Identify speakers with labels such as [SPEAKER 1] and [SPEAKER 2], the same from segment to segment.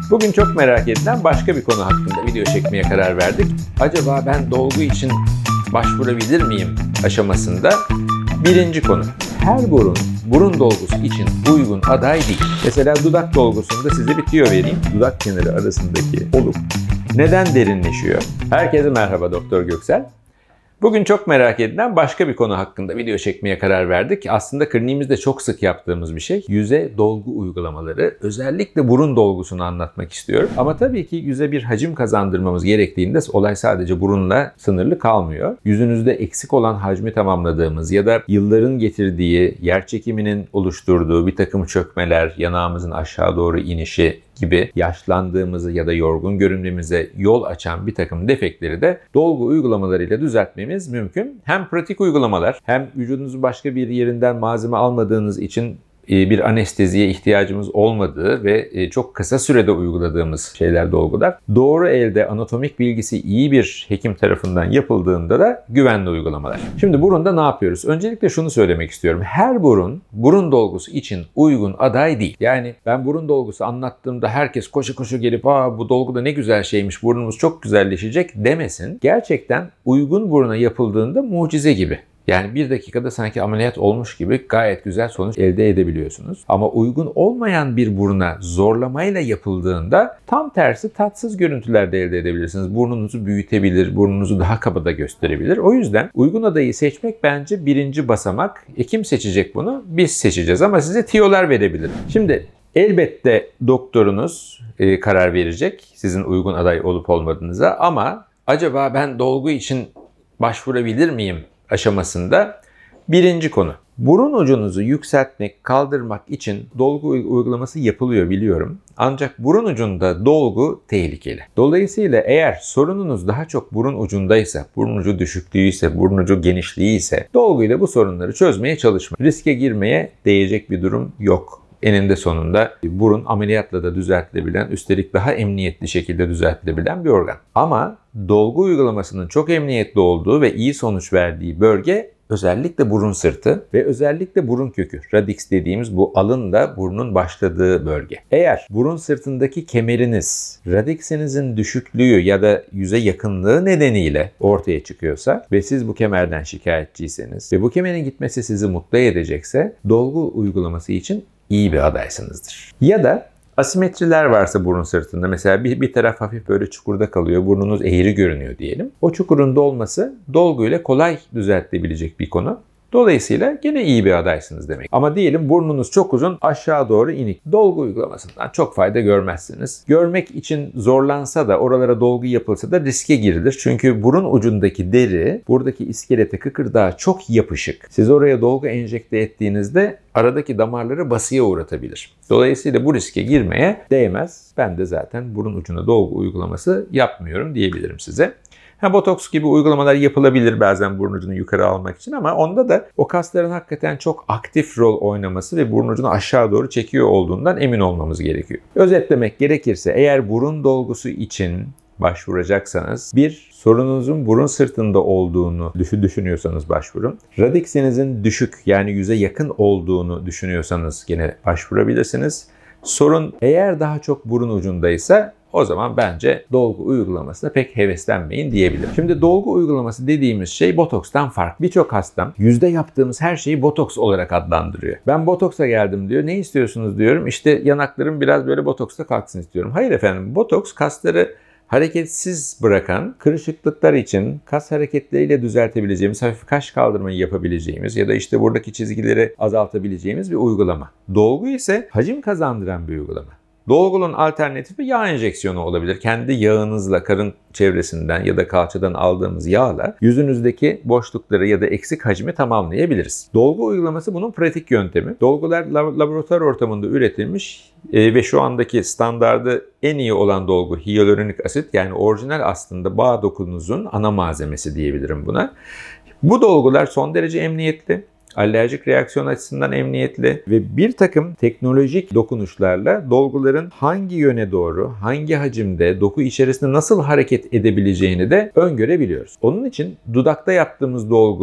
[SPEAKER 1] Bugün çok merak edilen başka bir konu hakkında video çekmeye karar verdik. Acaba ben dolgu için başvurabilir miyim aşamasında birinci konu. Her burun dolgusu için uygun aday değil. Mesela dudak dolgusunda size bir tüyo vereyim. Dudak kenarı arasındaki oluk neden derinleşiyor? Herkese merhaba, Doktor Göksel. Bugün çok merak edilen başka bir konu hakkında video çekmeye karar verdik. Aslında kliniğimizde çok sık yaptığımız bir şey. Yüze dolgu uygulamaları. Özellikle burun dolgusunu anlatmak istiyorum. Ama tabii ki yüze bir hacim kazandırmamız gerektiğinde olay sadece burunla sınırlı kalmıyor. Yüzünüzde eksik olan hacmi tamamladığımız ya da yılların getirdiği, yer çekiminin oluşturduğu bir takım çökmeler, yanağımızın aşağı doğru inişi gibi yaşlandığımızı ya da yorgun görünmemize yol açan bir takım defektleri de dolgu uygulamalarıyla düzeltmemiz mümkün. Hem pratik uygulamalar hem vücudunuzun başka bir yerinden malzeme almadığınız için bir anesteziye ihtiyacımız olmadığı ve çok kısa sürede uyguladığımız şeyler dolgular. Doğru elde anatomik bilgisi iyi bir hekim tarafından yapıldığında da güvenli uygulamalar. Şimdi burunda ne yapıyoruz? Öncelikle şunu söylemek istiyorum. Her burun dolgusu için uygun aday değil. Yani ben burun dolgusu anlattığımda herkes koşu koşu gelip bu dolgu da ne güzel şeymiş, burnumuz çok güzelleşecek demesin. Gerçekten uygun buruna yapıldığında mucize gibi. Yani bir dakikada sanki ameliyat olmuş gibi gayet güzel sonuç elde edebiliyorsunuz. Ama uygun olmayan bir buruna zorlamayla yapıldığında tam tersi tatsız görüntüler de elde edebilirsiniz. Burnunuzu büyütebilir, burnunuzu daha kaba da gösterebilir. O yüzden uygun adayı seçmek bence birinci basamak. Kim seçecek bunu? Biz seçeceğiz ama size tiyolar verebilirim. Şimdi elbette doktorunuz karar verecek sizin uygun aday olup olmadığınıza, ama acaba ben dolgu için başvurabilir miyim aşamasında birinci konu. Burun ucunuzu yükseltmek, kaldırmak için dolgu uygulaması yapılıyor biliyorum. Ancak burun ucunda dolgu tehlikeli. Dolayısıyla eğer sorununuz daha çok burun ucundaysa, burun ucu düşüklüğüyse, burun ucu genişliği ise dolguyla bu sorunları çözmeye çalışmayın. Riske girmeye değecek bir durum yok. Eninde sonunda burun ameliyatla da düzeltilebilen, üstelik daha emniyetli şekilde düzeltilebilen bir organ. Ama dolgu uygulamasının çok emniyetli olduğu ve iyi sonuç verdiği bölge özellikle burun sırtı ve özellikle burun kökü. Radix dediğimiz bu alın da burnun başladığı bölge. Eğer burun sırtındaki kemeriniz radixinizin düşüklüğü ya da yüze yakınlığı nedeniyle ortaya çıkıyorsa ve siz bu kemerden şikayetçiyseniz ve bu kemerin gitmesi sizi mutlu edecekse dolgu uygulaması için iyi bir adaysınızdır. Ya da asimetriler varsa burun sırtında, mesela bir taraf hafif böyle çukurda kalıyor, burnunuz eğri görünüyor diyelim. O çukurun dolması dolguyla kolay düzeltilebilecek bir konu. Dolayısıyla gene iyi bir adaysınız demek. Ama diyelim burnunuz çok uzun, aşağı doğru inik. Dolgu uygulamasından çok fayda görmezsiniz. Görmek için zorlansa da, oralara dolgu yapılsa da riske girilir. Çünkü burun ucundaki deri, buradaki iskelete, kıkırdağa çok yapışık. Siz oraya dolgu enjekte ettiğinizde aradaki damarları basıya uğratabilir. Dolayısıyla bu riske girmeye değmez. Ben de zaten burun ucuna dolgu uygulaması yapmıyorum diyebilirim size. Botoks gibi uygulamalar yapılabilir bazen burun ucunu yukarı almak için, ama onda da o kasların hakikaten çok aktif rol oynaması ve burun ucunu aşağı doğru çekiyor olduğundan emin olmamız gerekiyor. Özetlemek gerekirse, eğer burun dolgusu için başvuracaksanız, bir, sorununuzun burun sırtında olduğunu düşünüyorsanız başvurun. Radixinizin düşük, yani yüze yakın olduğunu düşünüyorsanız gene başvurabilirsiniz. Sorun eğer daha çok burun ucundaysa o zaman bence dolgu uygulamasına pek heveslenmeyin diyebilirim. Şimdi dolgu uygulaması dediğimiz şey botokstan farklı. Birçok hastam yüzde yaptığımız her şeyi botoks olarak adlandırıyor. Ben botoksa geldim diyor. Ne istiyorsunuz diyorum. İşte yanaklarım biraz böyle botoksla kalksın istiyorum. Hayır efendim, botoks kasları hareketsiz bırakan, kırışıklıklar için kas hareketleriyle düzeltebileceğimiz, hafif kaş kaldırmayı yapabileceğimiz ya da işte buradaki çizgileri azaltabileceğimiz bir uygulama. Dolgu ise hacim kazandıran bir uygulama. Dolgunun alternatifi yağ enjeksiyonu olabilir. Kendi yağınızla, karın çevresinden ya da kalçadan aldığımız yağla yüzünüzdeki boşlukları ya da eksik hacmi tamamlayabiliriz. Dolgu uygulaması bunun pratik yöntemi. Dolgular laboratuvar ortamında üretilmiş ve şu andaki standardı en iyi olan dolgu hyaluronik asit, yani orijinal aslında bağ dokunuzun ana malzemesi diyebilirim buna. Bu dolgular son derece emniyetli. Alerjik reaksiyon açısından emniyetli ve bir takım teknolojik dokunuşlarla dolguların hangi yöne doğru, hangi hacimde, doku içerisinde nasıl hareket edebileceğini de öngörebiliyoruz. Onun için dudakta yaptığımız dolgu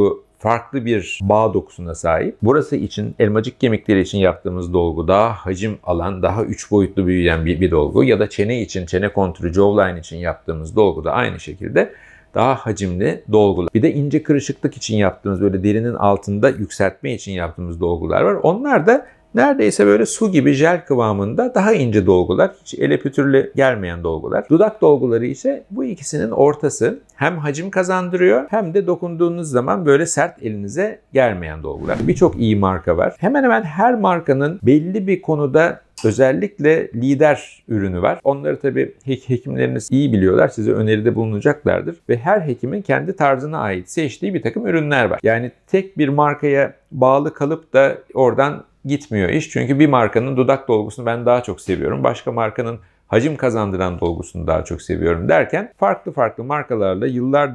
[SPEAKER 1] farklı bir bağ dokusuna sahip. Burası için, elmacık kemikleri için yaptığımız dolgu daha hacim alan, daha 3 boyutlu büyüyen bir dolgu. Ya da çene için, çene kontürü, jawline için yaptığımız dolgu da aynı şekilde daha hacimli dolgular. Bir de ince kırışıklık için yaptığımız, böyle derinin altında yükseltme için yaptığımız dolgular var. Onlar da neredeyse böyle su gibi jel kıvamında daha ince dolgular. Hiç ele pütürlü gelmeyen dolgular. Dudak dolguları ise bu ikisinin ortası. Hem hacim kazandırıyor hem de dokunduğunuz zaman böyle sert elinize gelmeyen dolgular. Birçok iyi marka var. Hemen hemen her markanın belli bir konuda özellikle lider ürünü var. Onları tabii hekimleriniz iyi biliyorlar. Size öneride bulunacaklardır. Ve her hekimin kendi tarzına ait seçtiği bir takım ürünler var. Yani tek bir markaya bağlı kalıp da oradan gitmiyor iş. Çünkü bir markanın dudak dolgusunu ben daha çok seviyorum. Başka markanın hacim kazandıran dolgusunu daha çok seviyorum derken farklı markalarla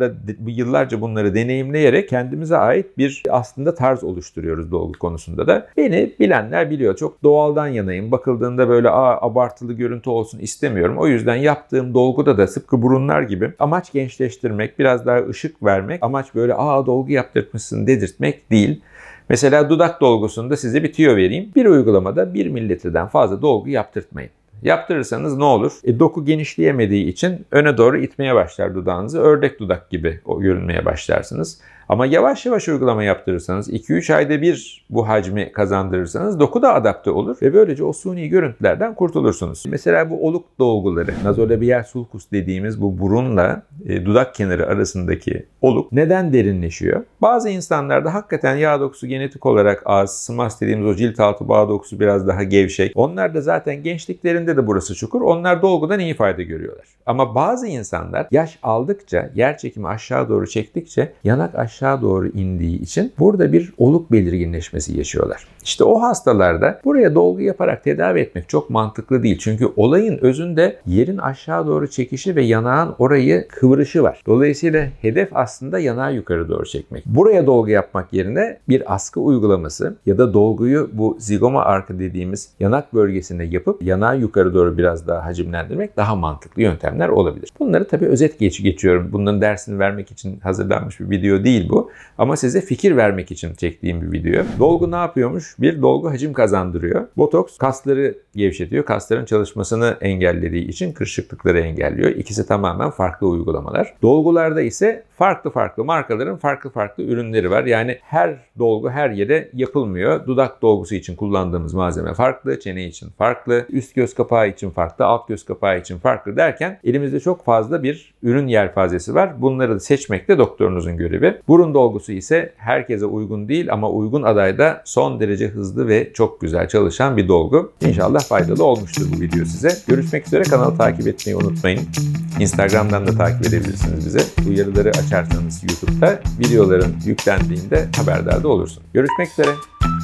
[SPEAKER 1] yıllarca bunları deneyimleyerek kendimize ait bir aslında tarz oluşturuyoruz dolgu konusunda da. Beni bilenler biliyor. Çok doğaldan yanayım. Bakıldığında böyle abartılı görüntü olsun istemiyorum. O yüzden yaptığım dolguda da tıpkı burunlar gibi amaç gençleştirmek, biraz daha ışık vermek. Amaç böyle dolgu yaptırtmışsın dedirtmek değil. Mesela dudak dolgusunda size bir tüyo vereyim. Bir uygulamada 1 mililitreden fazla dolgu yaptırtmayın. Yaptırırsanız ne olur? Doku genişleyemediği için öne doğru itmeye başlar dudağınızı. Ördek dudak gibi görünmeye başlarsınız. Ama yavaş yavaş uygulama yaptırırsanız, 2-3 ayda bir bu hacmi kazandırırsanız doku da adapte olur ve böylece o suni görüntülerden kurtulursunuz. Mesela bu oluk dolguları, nazolabial sulcus dediğimiz bu burunla dudak kenarı arasındaki oluk neden derinleşiyor? Bazı insanlarda hakikaten yağ dokusu genetik olarak az, SMAS dediğimiz o cilt altı bağ dokusu biraz daha gevşek. Onlar da zaten gençliklerinde de burası çukur. Onlar dolgudan iyi fayda görüyorlar. Ama bazı insanlar yaş aldıkça, yer çekimi aşağı doğru çektikçe yanak aşağı doğru indiği için burada bir oluk belirginleşmesi yaşıyorlar. İşte o hastalarda buraya dolgu yaparak tedavi etmek çok mantıklı değil. Çünkü olayın özünde yerin aşağı doğru çekişi ve yanağın orayı kıvırışı var. Dolayısıyla hedef aslında yanağı yukarı doğru çekmek. Buraya dolgu yapmak yerine bir askı uygulaması ya da dolguyu bu zigoma arkı dediğimiz yanak bölgesinde yapıp yanağı yukarı doğru biraz daha hacimlendirmek daha mantıklı yöntemler olabilir. Bunları tabii özet geçiyorum. Bunların dersini vermek için hazırlanmış bir video değil bu. Ama size fikir vermek için çektiğim bir video. Dolgu ne yapıyormuş? Bir, dolgu hacim kazandırıyor. Botoks kasları gevşetiyor. Kasların çalışmasını engellediği için kırışıklıkları engelliyor. İkisi tamamen farklı uygulamalar. Dolgularda ise farklı markaların farklı ürünleri var. Yani her dolgu her yere yapılmıyor. Dudak dolgusu için kullandığımız malzeme farklı, çene için farklı, üst göz kapağı için farklı, alt göz kapağı için farklı derken elimizde çok fazla bir ürün yelpazesi var. Bunları da seçmek de doktorunuzun görevi. Burun dolgusu ise herkese uygun değil ama uygun adayda son derece hızlı ve çok güzel çalışan bir dolgu. İnşallah faydalı olmuştur bu video size. Görüşmek üzere. Kanalı takip etmeyi unutmayın. Instagram'dan da takip edebilirsiniz bize. Uyarıları açarsanız YouTube'da videoların yüklendiğinde haberdar da olursun. Görüşmek üzere.